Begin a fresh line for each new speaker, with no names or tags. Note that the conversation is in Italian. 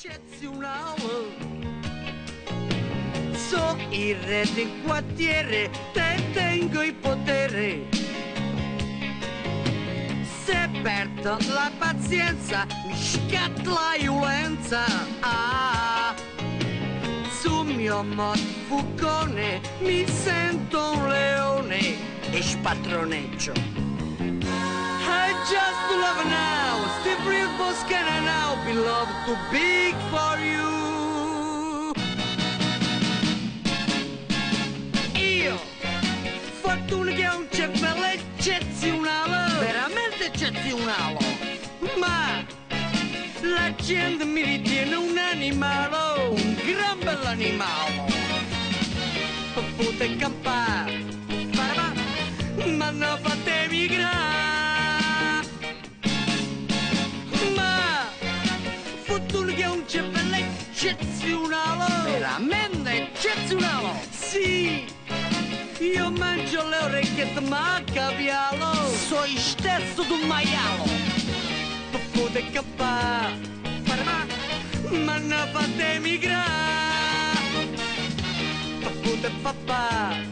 eccezionale. So il re del quartiere, te tengo il potere. Se perdo la pazienza, mi scatta la violenza. Sul mio motofucone mi sento un leone e spattroneggio. I just love now, Steve Real Boss can I now be loved too big for you. Io, fortuna che ho un cervello eccezionale, veramente eccezionale, ma la gente mi ritiene un animale, un gran bell'animale. Potete campare, ma non fate migrare. Ma fortuna che ho un cervello eccezionale, veramente eccezionale. Sì, io mangio le orecchiette ma cavialo, sono stesso d'un maialo. Potete campare, ma non fate migrare. Potete papà.